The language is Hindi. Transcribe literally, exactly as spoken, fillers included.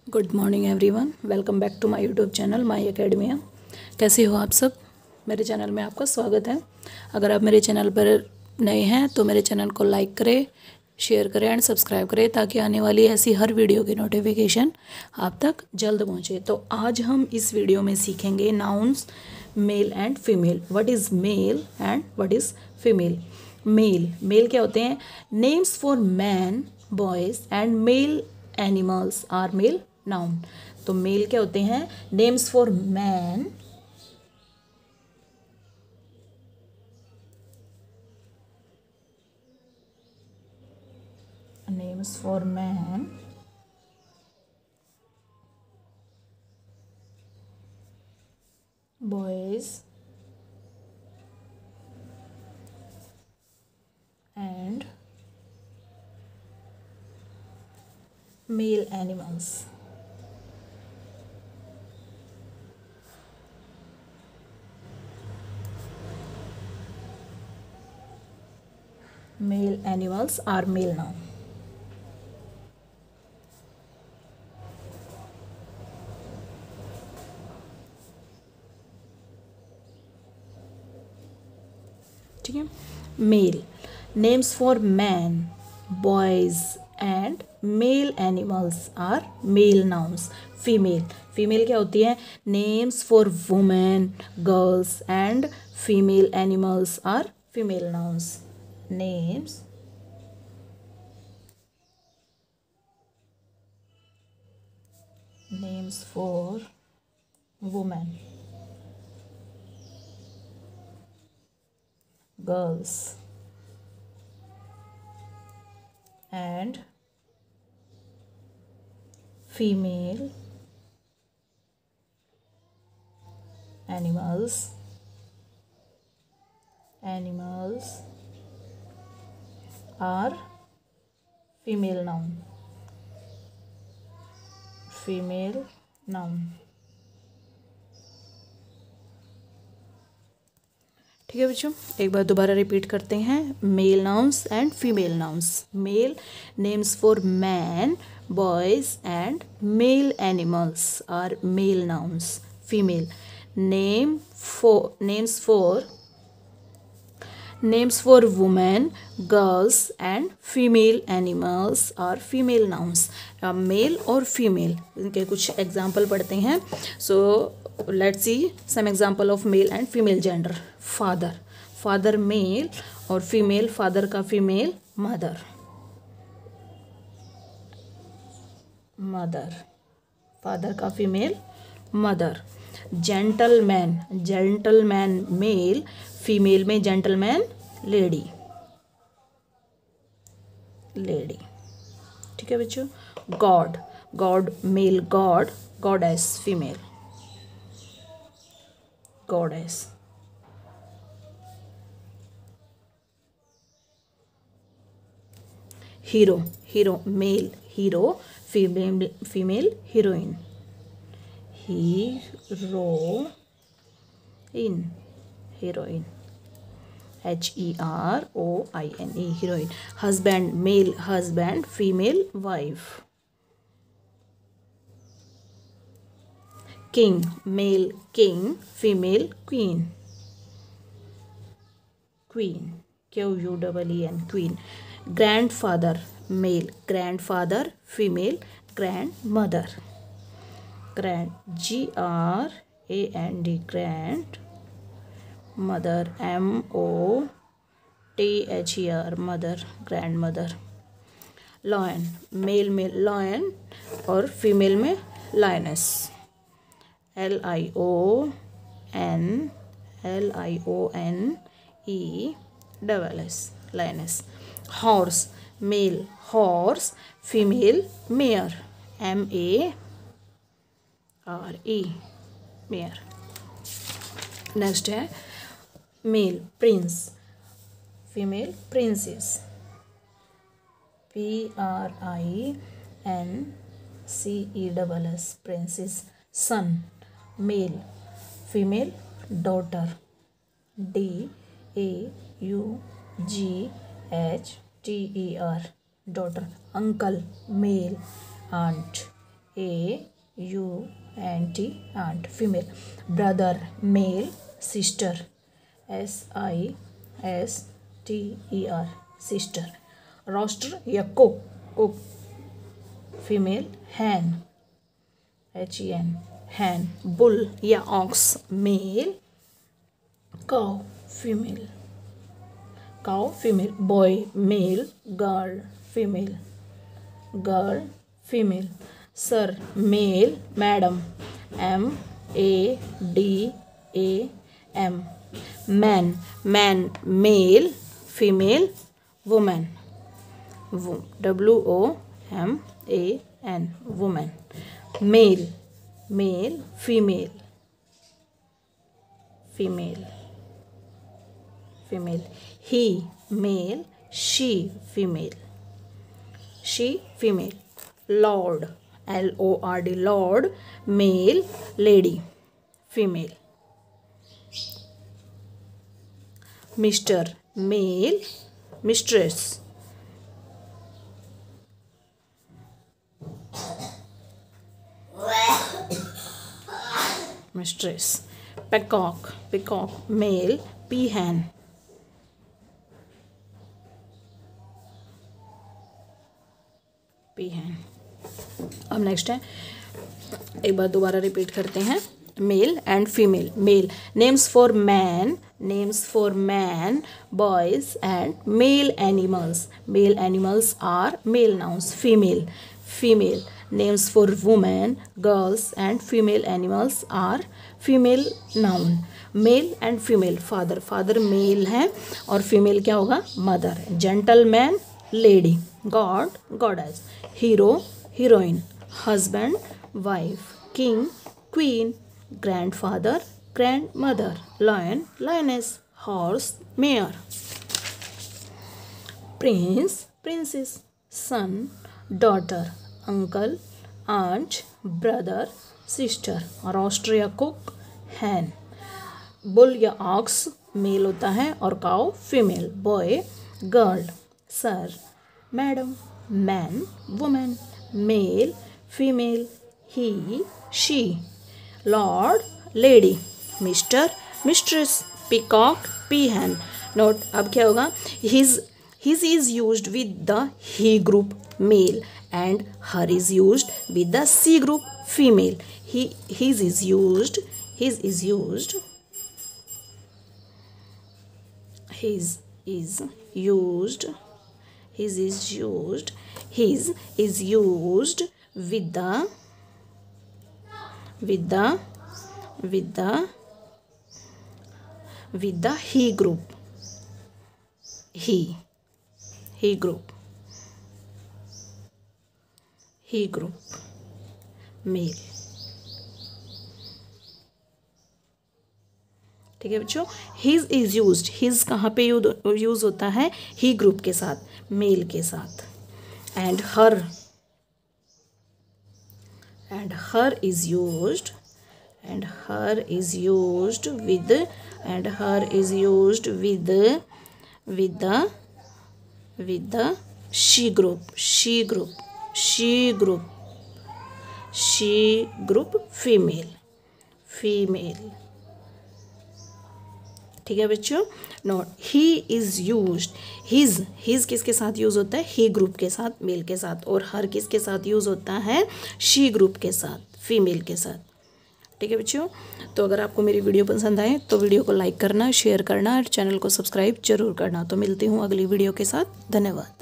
Good morning everyone, welcome back to my YouTube channel my academia. कैसे हो आप सब? मेरे चैनल में आपका स्वागत है। अगर आप मेरे चैनल पर नए हैं तो मेरे चैनल को लाइक करें, शेयर करें एंड सब्सक्राइब करें ताकि आने वाली ऐसी हर वीडियो की नोटिफिकेशन आप तक जल्द पहुंचे। तो आज हम इस वीडियो में सीखेंगे nouns male and female. What is male and what is female. Male male क्या होते हैं? Names for man, boys and male animals are male noun. तो मेल क्या होते हैं? Names for man, names for man, boys and male animals. Male animals are male noun. ठीक है। Male names for man, boys and male animals are male nouns. Female female क्या होती है? Names for women, girls and female animals are female nouns. Names names for women, girls and female animals animals are female noun, female noun. ठीक है बच्चों, एक बार दोबारा रिपीट करते हैं। Male nouns and female nouns. Male names for man, boys and male animals are male nouns. Female name for names for names for women, girls and female animals are female nouns. Male और फीमेल इनके कुछ एग्जाम्पल पढ़ते हैं। So let's see some example of male and female gender. Father father male और फीमेल, फादर का फीमेल मदर। मदर फादर का female mother. Gentleman gentleman male, female में जेंटलमैन लेडी लेडी। ठीक है बच्चों। God god male god, goddess female goddess. Hero hero male hero, female female heroine hero in heroine H E R O I N E heroine. Husband male husband, female wife. King male king, female queen queen Q U double E N queen. Grandfather male grandfather, female grandmother. Grand G R A N D grandmother, M O T H E R mother, grandmother. Lion male में लॉयन और फीमेल में lioness, L I O N L I O N E double S lioness. Horse male horse, female mare, M A R E mare. Next है male prince, female princess, P R I N C E double S princess. Son male, female daughter, D A U G H T E are daughter. Uncle male aunt, A U N T aunt female. Brother male, sister S I S T E R sister. Rooster या cock cock female hen H E N hen. Bull या ox male. Cow female cow female. Boy male, girl female girl female. Sir male, madam M A D A M. Man man male, female women W O M A N women. Male male, female female female. He mail, she female she female. Lord L O R D lord male, lady female. Mister male, mistress mistress. peacock peacock male, peahen peahen। अब नेक्स्ट है, एक बार दोबारा रिपीट करते हैं। Male and female. Male names for man names for man boys and male animals. Male animals are male nouns. Female female names for women girls and female animals are female noun. Male and female. Father father male है और फीमेल क्या होगा, mother. Gentleman lady. God goddess. Hero heroine. Husband wife. King queen. Grandfather grandmother. Lion lioness. Horse mare. Prince princess. Son daughter. Uncle aunt brother sister. Rooster या कुक हैन। बुल या ऑक्स मेल होता है और cow female. Boy girl. Sir madam. Man women. Male female. He she. Lord lady. Mister mistress. Peacock peahen. Note अब क्या होगा, his his is used with the he group mail and her is used with the C group female. He his is used his is used his is used his is used his is used with the with the with the with the he group he he group he group male. ठीक है बच्चों, हिज इज यूज्ड। हिज कहाँ पे यूज होता है, ही ग्रुप के साथ, मेल के साथ। And her and her is used and her is used with and her is used with with the with the she group she group she group she group female female. ठीक है बच्चों, note he is used. His his किसके साथ यूज होता है, ही ग्रुप के साथ, मेल के साथ। और हर किसके साथ यूज होता है, शी ग्रुप के साथ, फीमेल के साथ। ठीक है बच्चों, तो अगर आपको मेरी वीडियो पसंद आए तो वीडियो को लाइक करना, शेयर करना और चैनल को सब्सक्राइब जरूर करना। तो मिलती हूँ अगली वीडियो के साथ। धन्यवाद।